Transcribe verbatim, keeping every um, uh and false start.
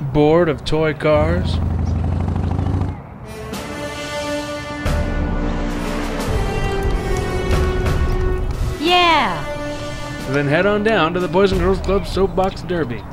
Bored of toy cars? Yeah! Then head on down to the Boys and Girls Club Soapbox Derby.